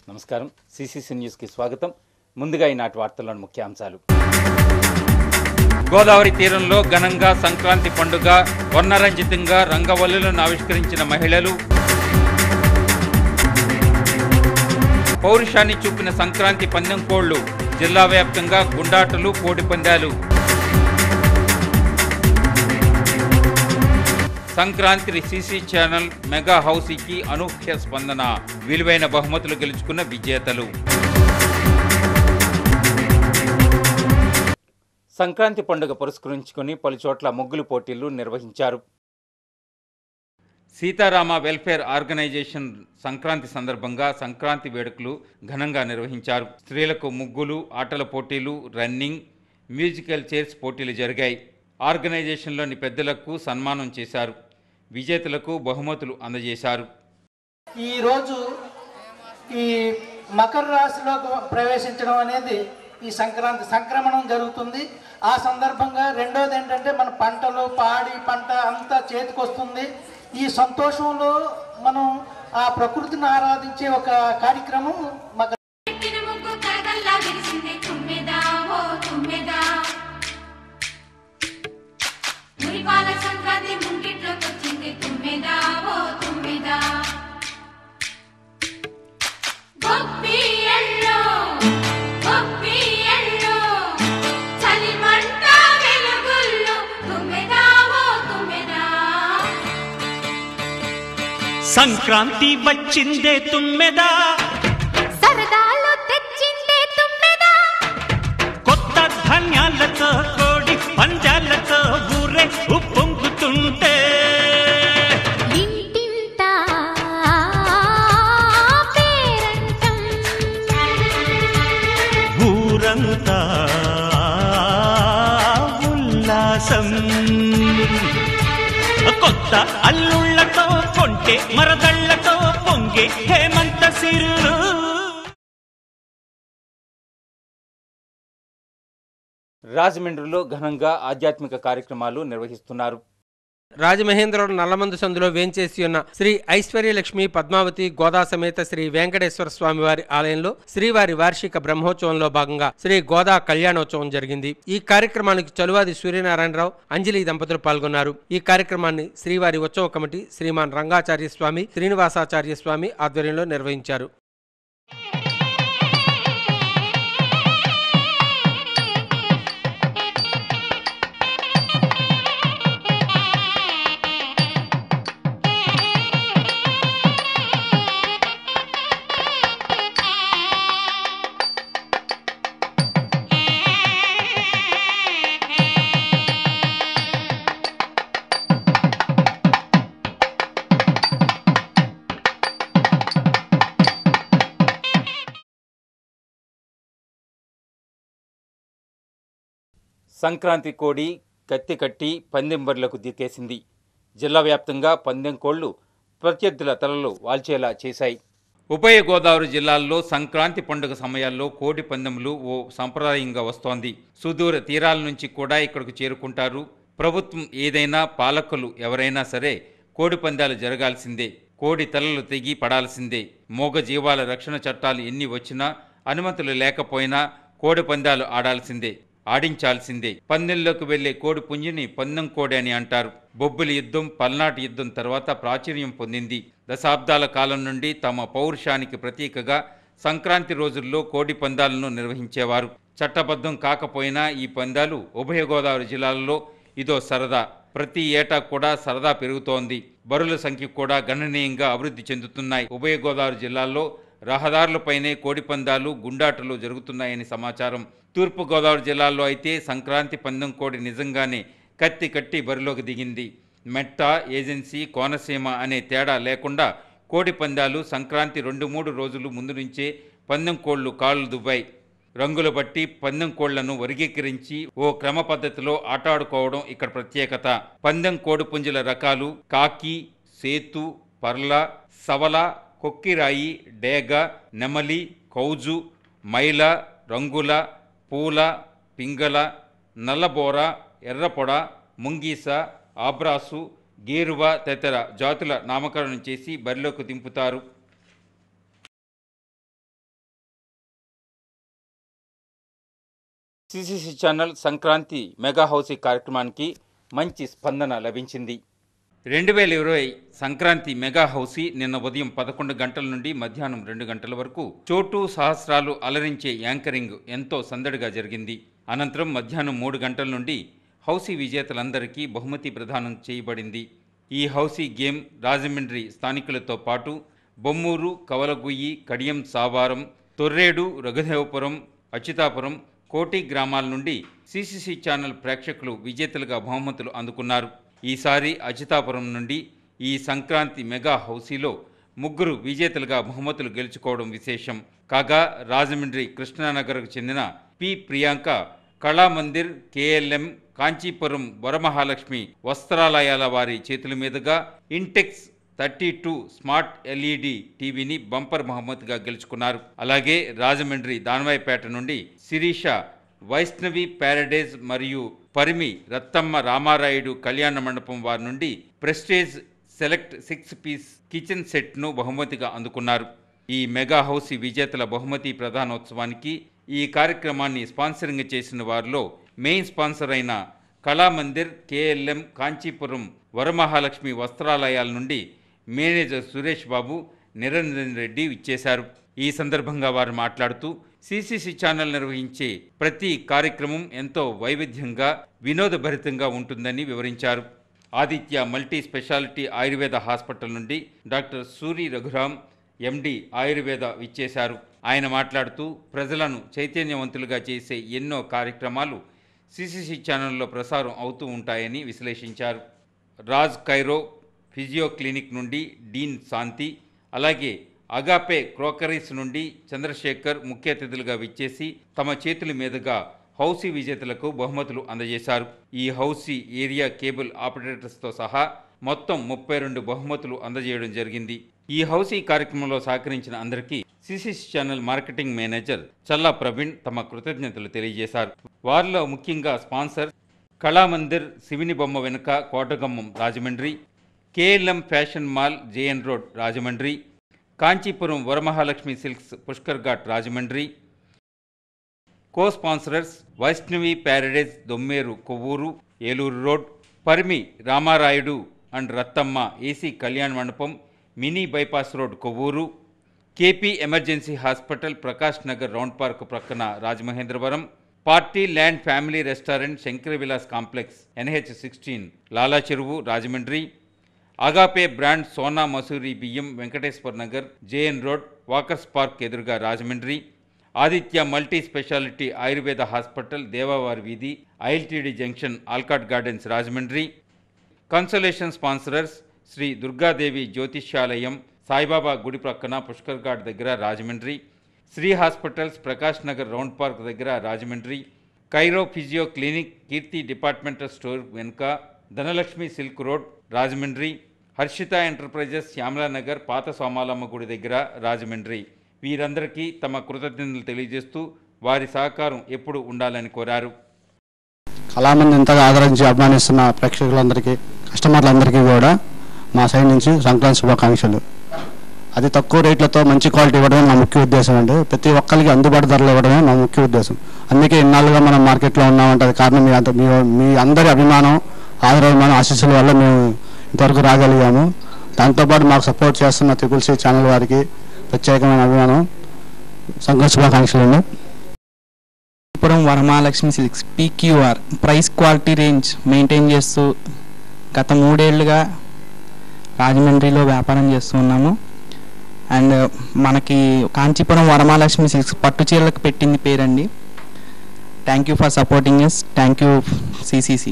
నమస్కారం CCC news కి స్వాగతం. ముందుగా ఈనాటి వార్తల్లోని ముఖ్యాంశాలు. గోదావరి తీరంలో ఘనంగా సంక్రాంతి పండుగ వర్ణరంజితంగా రంగవల్లులను ఆవిష్కరించిన మహిళలు. పౌరుషాన్ని చూపిన సంక్రాంతి పందెం కోళ్లు. జిల్లా వ్యాప్తంగా గుండాటలు, కోడి పందాలు. సంక్రాంతి సిసి ఛానల్ మెగా హౌసీకి అనూహ్య స్పందన. విలువైన బహుమతులు గెలుచుకున్న విజేతలు. సంక్రాంతి పండుగ పురస్కరించుకుని పలుచోట్ల ముగ్గులు పోటీలు నిర్వహించారు. సీతారామ వెల్ఫేర్ ఆర్గనైజేషన్ సంక్రాంతి సందర్భంగా సంక్రాంతి వేడుకలు ఘనంగా నిర్వహించారు. స్త్రీలకు ముగ్గులు, ఆటల పోటీలు, రన్నింగ్, మ్యూజికల్ చైర్స్ పోటీలు జరిగాయి. ఆర్గనైజేషన్లోని పెద్దలకు సన్మానం చేశారు. విజేతలకు బహుమతులు అందజేశారు. ఈరోజు ఈ మకర రాశిలోకి ప్రవేశించడం అనేది ఈ సంక్రాంతి సంక్రమణం జరుగుతుంది. ఆ సందర్భంగా రెండోది ఏంటంటే మన పంటలు, పాడి పంట అంతా చేతికొస్తుంది. ఈ సంతోషంలో మనం ఆ ప్రకృతిని ఆరాధించే ఒక కార్యక్రమం మకర. సంక్రాంతి వచ్చిందే తుమ్మెదా, సరదాలు తెచ్చిందే తుమ్మెదా, కొత్త ధాన్యాలతో కోడి పంజాలతో ఊరే ఉప్పొంగుతుంటే ఇంటింటా పేరంటం, ఊరంతా ఉల్లాసం. కొత్త అల్లుళ్లతో కొంటే మరదళ్లతో పొంగే హేమంత సిరులు. రాజమండ్రిలో ఘనంగా ఆధ్యాత్మిక కార్యక్రమాలు నిర్వహిస్తున్నారు. రాజమహేంద్రవరం నల్లమందు సందులో వేంచేసి ఉన్న శ్రీ ఐశ్వర్యలక్ష్మి పద్మావతి గోదా సమేత శ్రీ వెంకటేశ్వర స్వామి వారి ఆలయంలో శ్రీవారి వార్షిక బ్రహ్మోత్సవంలో భాగంగా శ్రీ గోదా కళ్యాణోత్సవం జరిగింది. ఈ కార్యక్రమానికి చలువాది సూర్యనారాయణరావు, అంజలి దంపతులు పాల్గొన్నారు. ఈ కార్యక్రమాన్ని శ్రీవారి ఉత్సవ కమిటీ శ్రీమాన్ రంగాచార్య స్వామి, శ్రీనివాసాచార్య స్వామి ఆధ్వర్యంలో నిర్వహించారు. సంక్రాంతి కోడి కత్తి కట్టి పందెం బరిలకు దిక్కేసింది. జిల్లా వ్యాప్తంగా పందెం కోళ్లు ప్రత్యర్థుల తలలు వాల్చేలా చేశాయి. ఉభయ గోదావరి జిల్లాల్లో సంక్రాంతి పండుగ సమయాల్లో కోడి పందెములు ఓ సంప్రదాయంగా వస్తోంది. సుదూర తీరాల నుంచి కూడా ఇక్కడకు చేరుకుంటారు. ప్రభుత్వం ఏదైనా, పాలకులు ఎవరైనా సరే కోడి పందాలు జరగాల్సిందే. కోడి తలలు తెగి పడాల్సిందే. మూగ జీవాల రక్షణ చట్టాలు ఎన్ని వచ్చినా, అనుమతులు లేకపోయినా కోడి పందాలు ఆడాల్సిందే, ఆడించాల్సిందే. పందెంలోకి వెళ్లే కోడి పుంజిని పందెం కోడి అని అంటారు. బొబ్బిలి యుద్ధం, పల్నాటి యుద్ధం తర్వాత ప్రాచుర్యం పొందింది. దశాబ్దాల కాలం నుండి తమ పౌరుషానికి ప్రతీకగా సంక్రాంతి రోజుల్లో కోడి పందాలను నిర్వహించేవారు. చట్టబద్ధం కాకపోయినా ఈ పందాలు ఉభయ గోదావరి జిల్లాల్లో ఇదో సరదా. ప్రతి ఏటా కూడా సరదా పెరుగుతోంది. బరుల సంఖ్య కూడా గణనీయంగా అభివృద్ధి చెందుతున్నాయి. ఉభయ గోదావరి జిల్లాల్లో రహదారులపైనే కోడి పందాలు, గుండాటలు జరుగుతున్నాయని సమాచారం. తూర్పు గోదావరి జిల్లాలో అయితే సంక్రాంతి పందెం కోడి నిజంగానే కత్తి కట్టి బరిలోకి దిగింది. మెట్ట, ఏజెన్సీ, కోనసీమ అనే తేడా లేకుండా కోడి పందాలు సంక్రాంతి 2-3 రోజులు ముందు నుంచే పందెం కోళ్లు కాళ్ళు దువ్వాయి. రంగులు బట్టి పందెం కోళ్లను వర్గీకరించి ఓ క్రమ పద్ధతిలో ఆటాడుకోవడం ఇక్కడ ప్రత్యేకత. పందెం కోడి పుంజుల రకాలు కాకి, సేతు, పర్ల, సవల, కొక్కిరాయి, డేగ, నెమలి, కౌజు, మైల, రంగుల, పూల, పింగళ, నల్లబోర, ఎర్రపొడ, ముంగీస, ఆబ్రాసు, గేరువ తదితర జాతుల నామకరణం చేసి బరిలోకి దింపుతారు. CCC channel Sankranti mega housie కార్యక్రమానికి మంచి స్పందన లభించింది. 2020 సంక్రాంతి మెగా హౌసీ నిన్న ఉదయం 11 గంటల నుండి మధ్యాహ్నం 2 గంటల వరకు చోటు సహస్రాలు అలరించే యాంకరింగ్ ఎంతో సందడిగా జరిగింది. అనంతరం మధ్యాహ్నం 3 గంటల నుండి హౌసీ విజేతలందరికీ బహుమతి ప్రదానం చేయబడింది. ఈ హౌసీ గేమ్ రాజమండ్రి స్థానికులతో పాటు బొమ్మూరు, కవలగుయ్యి, కడియం సావారం, తొర్రేడు, రఘుదేవపురం, అచ్యుతాపురం, కోటి గ్రామాల నుండి సిసిసి ఛానల్ ప్రేక్షకులు విజేతలుగా బహుమతులు అందుకున్నారు. ఈసారి అచ్యుతాపురం నుండి ఈ సంక్రాంతి మెగా హౌసీలో 3 విజేతలుగా బహుమతులు గెలుచుకోవడం విశేషం. కాగా రాజమండ్రి కృష్ణానగర్కు చెందిన పి ప్రియాంక కళామందిర్ కేఎల్ఎం కాంచీపురం వరమహాలక్ష్మి వస్త్రాలయాల వారి చేతుల మీదుగా ఇంటెక్స్ 32 స్మార్ట్ ఎల్ఈడి టీవీని బంపర్ బహుమతిగా గెలుచుకున్నారు. అలాగే రాజమండ్రి దానవాయిపేట నుండి శిరీష వైష్ణవి ప్యారడైజ్ మరియు పరిమి రత్తమ్మ రామారాయుడు కళ్యాణ మండపం వారి నుండి ప్రెస్టేజ్ సెలెక్ట్ 6 పీస్ కిచెన్ సెట్ను బహుమతిగా అందుకున్నారు. ఈ మెగా హౌసీ విజేతల బహుమతి ప్రధానోత్సవానికి ఈ కార్యక్రమాన్ని స్పాన్సరింగ్ చేసిన వారిలో మెయిన్ స్పాన్సర్ అయిన కళామందిర్ కేఎల్ఎం కాంచీపురం వరమహాలక్ష్మి వస్త్రాలయాల నుండి మేనేజర్ సురేష్ బాబు, నిరంజన్ రెడ్డి ఇచ్చేశారు. ఈ సందర్భంగా వారు మాట్లాడుతూ సిసిసి ఛానల్ నిర్వహించే ప్రతి కార్యక్రమం ఎంతో వైవిధ్యంగా వినోదభరితంగా ఉంటుందని వివరించారు. Aditya multi speciality Ayurveda hospital నుండి డాక్టర్ సూరి రఘురామ్ ఎండి ఆయుర్వేద ఇచ్చేశారు. ఆయన మాట్లాడుతూ ప్రజలను చైతన్యవంతులుగా చేసే ఎన్నో కార్యక్రమాలు సిసిసి ఛానల్లో ప్రసారం అవుతూ ఉంటాయని విశ్లేషించారు. రాజ్ కైరో ఫిజియో క్లినిక్ నుండి డీన్ శాంతి, అలాగే అగాపే క్రోకరీస్ నుండి చంద్రశేఖర్ ముఖ్య అతిథులుగా విచ్చేసి తమ చేతుల మీదుగా హౌసీ విజేతలకు బహుమతులు అందజేశారు. ఈ హౌసీ ఏరియా కేబుల్ ఆపరేటర్స్తో సహా మొత్తం 32 బహుమతులు అందజేయడం జరిగింది. ఈ హౌసీ కార్యక్రమంలో సహకరించిన అందరికీ CCC channel marketing manager Challa Praveen తమ కృతజ్ఞతలు తెలియజేశారు. వారిలో ముఖ్యంగా స్పాన్సర్ కళామందిర్ శివుని బొమ్మ వెనుక Kotagummam Rajahmundry, KLM fashion mall JN road Rajahmundry, Kanchipuram Varamahalakshmi silks Pushkar ghat Rajahmundry, co sponsors Vaishnavi paradise Dommeru Kovvur Eluru road, Parimi Ramarayudu and Rattamma AC కళ్యాణ మండపం mini bypass road Kovvur, KP emergency hospital Prakash Nagar round park ప్రక్కన Rajamahendravaram, party land family restaurant Shankara Vilas complex NH16 Lala Cheruvu Rajahmundry, Agape brand Sona Masoori బియ్యం Venkateswara Nagar JN road walkers park ఎదురుగా Rajahmundry, Aditya multi speciality Ayurveda hospital Devavari వీధి ILTD junction Alcot gardens Rajahmundry, consolation sponsors Shri Durgadevi జ్యోతిష్యాలయం సాయిబాబా గుడి ప్రక్కన Pushkar ghat దగ్గర Rajahmundry, Shri hospitals Prakash Nagar round park దగ్గర Rajahmundry, chiro physio clinic Keerthi departmental store వెనుక Dhanalakshmi silk road Rajahmundry, Harshitha enterprises Shyamalanagar పాత సోమాలమ్మ గుడి దగ్గర రాజమండ్రి. వీరందరికీ తమ కృతజ్ఞతలు తెలియజేస్తూ వారి సహకారం ఎప్పుడు ఉండాలని కోరారు. కళామంది ఎంతగా ఆదరించి అభిమానిస్తున్న ప్రేక్షకులందరికీ, కస్టమర్లందరికీ కూడా మా సైడ్ నుంచి సంక్రాంతి శుభాకాంక్షలు. అతి తక్కువ రేట్లతో మంచి క్వాలిటీ ఇవ్వడమే నా ముఖ్య ఉద్దేశం అండి. ప్రతి ఒక్కరికి అందుబాటు ధరలు ఇవ్వడమే నా ముఖ్య ఉద్దేశం. అందుకే ఇన్నాళ్ళుగా మనం మార్కెట్లో ఉన్నామంటే అది కారణం మీ అందరి అభిమానం, ఆదరణ, ఆశీస్సుల వల్ల మేము ఇంతవరకు రాగలిగాము. దాంతోపాటు మాకు సపోర్ట్ చేస్తున్న త్రిపుల్ ఛానల్ వారికి ప్రత్యేకమైన అభిమానం, సంక్రాంతి శుభాకాంక్షలు అండి. Puram Varamahalakshmi silks PQR price quality range maintain చేస్తూ గత 3 ఏళ్లుగా రాజమండ్రిలో వ్యాపారం చేస్తూ ఉన్నాము. అండ్ మనకి కాంచీపురం వరమహాలక్ష్మి సిల్క్స్ పట్టు చీరలకు పెట్టింది పేరండి. Thank you for supporting us. Thank you CCC.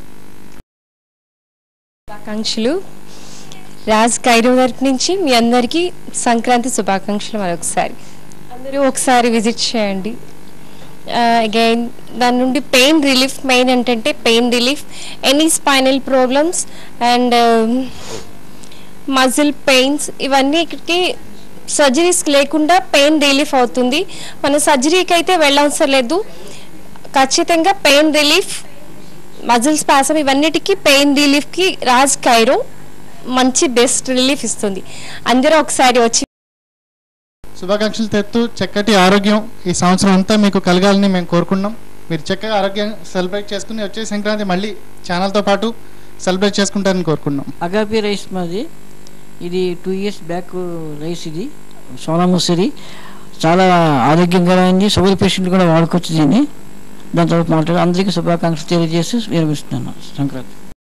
శుభాకాంక్షలు. రాజ్ కైరో తరపు నుంచి మీ అందరికీ సంక్రాంతి శుభాకాంక్షలు. మరొకసారి అందరూ ఒకసారి విజిట్ చేయండి. అగైన్ దాని నుండి పెయిన్ రిలీఫ్, మెయిన్ ఏంటంటే pain relief, any spinal problems and muscle pains, ఇవన్నీ ఇక్కడికి సర్జరీస్ లేకుండా పెయిన్ రిలీఫ్ అవుతుంది. మన సర్జరీకి అయితే వెళ్ళవసరం లేదు. ఖచ్చితంగా పెయిన్ రిలీఫ్, మజిల్ స్పాసం, ఇవన్నిటికీ పెయిన్ రిలీఫ్కి రాజ్ కైరో మంచి బెస్ట్ రిలీఫ్ ఇస్తుంది. అందరూ ఒకసారి వచ్చి శుభాకాంక్షలు తెలుపుతూ చక్కటి ఆరోగ్యం ఈ సంవత్సరం అంతా మీకు కలగాలని మేము కోరుకున్నాం. మీరు చక్కగా ఆరోగ్యం సెలబ్రేట్ చేసుకుని వచ్చే సంక్రాంతి మళ్ళీ ఛానల్తో పాటు సెలబ్రేట్ చేసుకుంటారని కోరుకున్నాం. అగాపి రైస్ మాది, ఇది 2 years బ్యాక్ రైస్, ఇది సోనా మసూరి, చాలా ఆరోగ్యకరమైంది. షుగర్ పేషెంట్ కూడా వాడుకోవచ్చు దీన్ని. దాని తర్వాత మాట్లాడి అందరికీ శుభాకాంక్షలు తెలియజేసి విరమిస్తున్నాను. సంక్రాంతి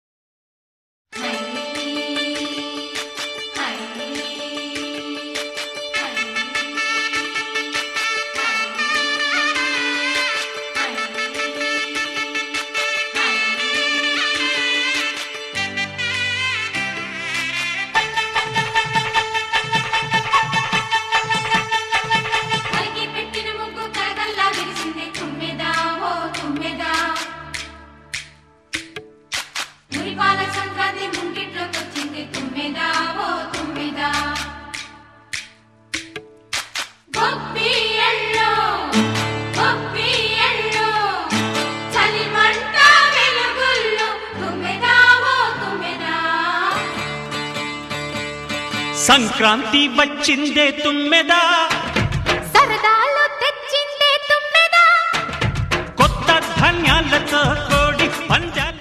సంక్రాంతి వచ్చిందే తుమ్మెదా, సరదాలు తెచ్చిందే తుమ్మెదా, కొత్త ధాన్యాలతో కోడి పందాల.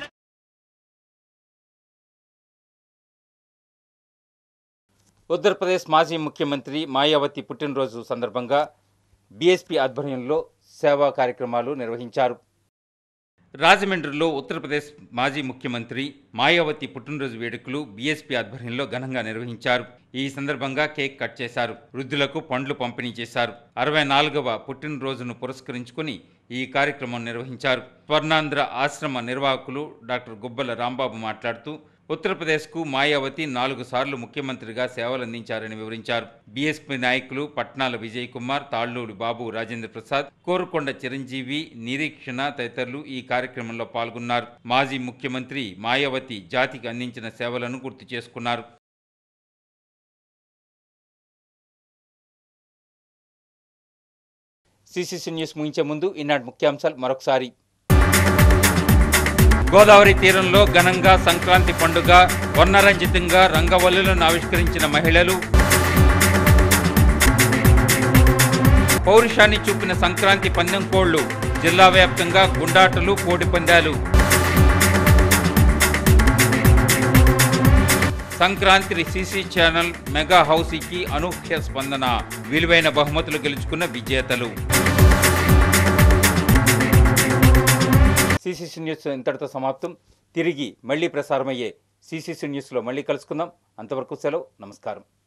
ఉత్తరప్రదేశ్ మాజీ ముఖ్యమంత్రి మాయావతి పుట్టినరోజు సందర్భంగా బీఎస్పీ ఆధ్వర్యంలో సేవా కార్యక్రమాలు నిర్వహించారు. రాజమండ్రిలో ఉత్తరప్రదేశ్ మాజీ ముఖ్యమంత్రి మాయావతి పుట్టినరోజు వేడుకలు బీఎస్పీ ఆధ్వర్యంలో ఘనంగా నిర్వహించారు. ఈ సందర్భంగా కేక్ కట్ చేశారు. వృద్ధులకు పండ్లు పంపిణీ చేశారు. 64వ పుట్టినరోజును పురస్కరించుకుని ఈ కార్యక్రమం నిర్వహించారు. స్వర్ణాంధ్ర ఆశ్రమ నిర్వాహకులు డాక్టర్ గుబ్బల రాంబాబు మాట్లాడుతూ ఉత్తరప్రదేశ్కు మాయావతి 4 సార్లు ముఖ్యమంత్రిగా సేవలందించారని వివరించారు. బీఎస్పీ నాయకులు పట్నాల విజయ్ కుమార్, తాళ్లూరి బాబు రాజేంద్ర ప్రసాద్, కోరుకొండ చిరంజీవి, నిరీక్షణ తదితరులు ఈ కార్యక్రమంలో పాల్గొన్నారు. మాజీ ముఖ్యమంత్రి మాయావతి జాతికి అందించిన సేవలను గుర్తు చేసుకున్నారు. సిసిసి న్యూస్ ముగించే ముందు ఈనాటి ముఖ్యాంశాలు మరొకసారి. గోదావరి తీరంలో ఘనంగా సంక్రాంతి పండుగ, వర్ణరంజితంగా రంగవల్లులను ఆవిష్కరించిన మహిళలు. పౌరుషాన్ని చూపిన సంక్రాంతి పందెం కోళ్లు, జిల్లా వ్యాప్తంగా గుండాటలు, కోడి పందాలు. సంక్రాంతి సిసి ఛానల్ మెగా హౌసీకి అనూహ్య స్పందన, విలువైన బహుమతులు గెలుచుకున్న విజేతలు. సిసిసి న్యూస్ ఇంతటితో సమాప్తం. తిరిగి మళ్ళీ ప్రసారమయ్యే సిసిసి న్యూస్లో మళ్ళీ కలుసుకుందాం. అంతవరకు సెలవు. నమస్కారం.